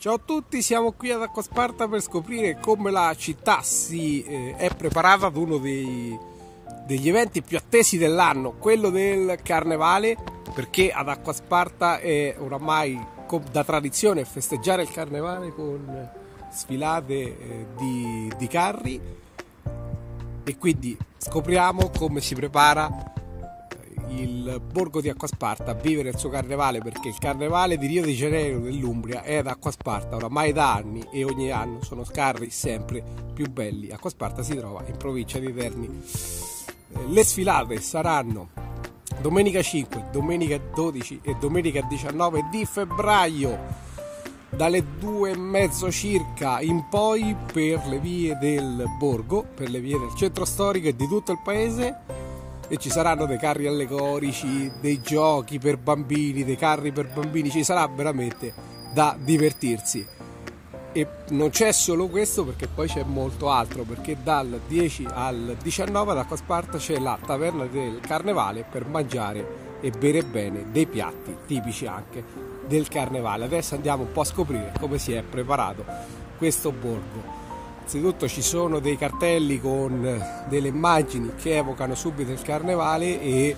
Ciao a tutti, siamo qui ad Acquasparta per scoprire come la città si è preparata ad uno degli eventi più attesi dell'anno, quello del Carnevale, perché ad Acquasparta è oramai da tradizione festeggiare il Carnevale con sfilate di carri, e quindi scopriamo come si prepara il borgo di Acquasparta a vivere il suo carnevale, perché il carnevale di Rio de Janeiro dell'Umbria è ad Acquasparta oramai da anni e ogni anno sono carri sempre più belli. Acquasparta si trova in provincia di Terni. Le sfilate saranno domenica 5, domenica 12 e domenica 19 di febbraio dalle 2:30 circa in poi per le vie del borgo, per le vie del centro storico e di tutto il paese. E ci saranno dei carri allegorici, dei giochi per bambini, dei carri per bambini, ci sarà veramente da divertirsi. E non c'è solo questo, perché poi c'è molto altro, perché dal 10 al 19 ad Acquasparta c'è la taverna del Carnevale per mangiare e bere bene dei piatti tipici anche del Carnevale. Adesso andiamo un po' a scoprire come si è preparato questo borgo. Innanzitutto ci sono dei cartelli con delle immagini che evocano subito il Carnevale e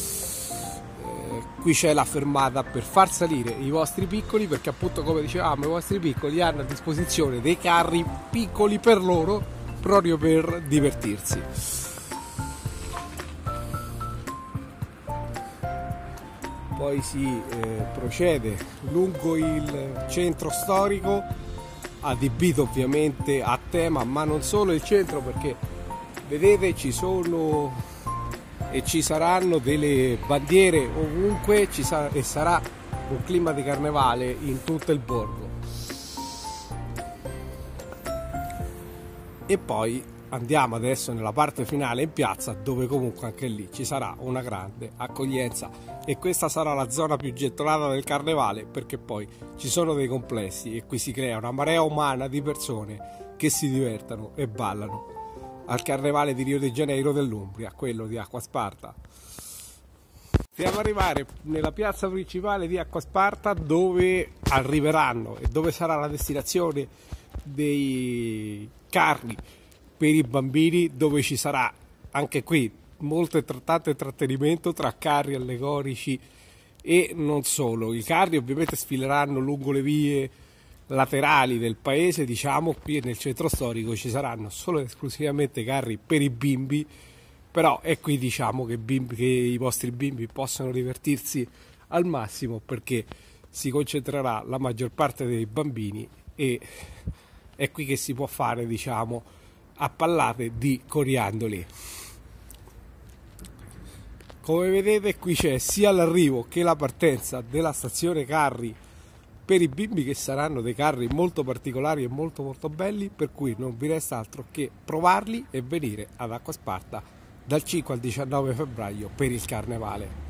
qui c'è la fermata per far salire i vostri piccoli, perché appunto, come dicevamo, i vostri piccoli hanno a disposizione dei carri piccoli per loro, proprio per divertirsi. Poi si procede lungo il centro storico, adibito ovviamente a tema, ma non solo il centro, perché vedete ci sono e ci saranno delle bandiere ovunque, e sarà un clima di carnevale in tutto il borgo. E poi andiamo adesso nella parte finale in piazza, dove comunque anche lì ci sarà una grande accoglienza, e questa sarà la zona più gettonata del carnevale, perché poi ci sono dei complessi e qui si crea una marea umana di persone che si divertono e ballano al carnevale di Rio de Janeiro dell'Umbria, quello di Acquasparta. Stiamo arrivare nella piazza principale di Acquasparta, dove arriveranno e dove sarà la destinazione dei carri per i bambini, dove ci sarà anche qui molto tanto intrattenimento tra carri allegorici e non solo. I carri ovviamente sfileranno lungo le vie laterali del paese, diciamo. Qui nel centro storico ci saranno solo ed esclusivamente carri per i bimbi, però è qui, diciamo, che i vostri bimbi possano divertirsi al massimo, perché si concentrerà la maggior parte dei bambini e è qui che si può fare, diciamo, a pallate di coriandoli. Come vedete qui c'è sia l'arrivo che la partenza della stazione carri per i bimbi, che saranno dei carri molto particolari e molto molto belli, per cui non vi resta altro che provarli e venire ad Acquasparta dal 5 al 19 febbraio per il Carnevale.